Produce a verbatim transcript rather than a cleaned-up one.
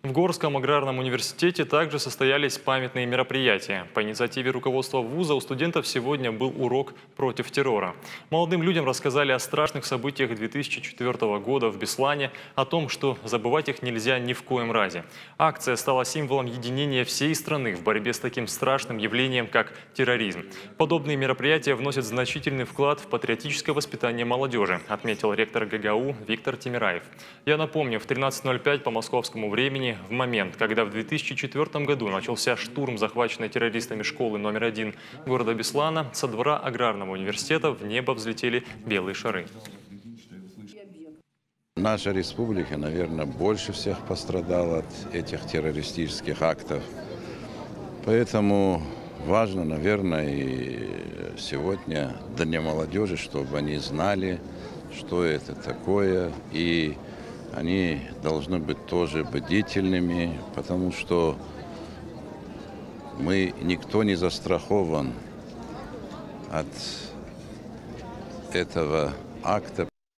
В Горском аграрном университете также состоялись памятные мероприятия. По инициативе руководства вуза у студентов сегодня был урок против террора. Молодым людям рассказали о страшных событиях две тысячи четвёртого года в Беслане, о том, что забывать их нельзя ни в коем разе. Акция стала символом единения всей страны в борьбе с таким страшным явлением, как терроризм. Подобные мероприятия вносят значительный вклад в патриотическое воспитание молодежи, отметил ректор ГГАУ Виктор Тимираев. Я напомню, в тринадцать ноль пять по московскому времени, в момент, когда в две тысячи четвёртом году начался штурм захваченной террористами школы номер один города Беслана, со двора аграрного университета в небо взлетели белые шары. Наша республика, наверное, больше всех пострадала от этих террористических актов. Поэтому важно, наверное, и сегодня для молодежи, чтобы они знали, что это такое, и они должны быть тоже бдительными, потому что мы, никто не застрахован от этого акта.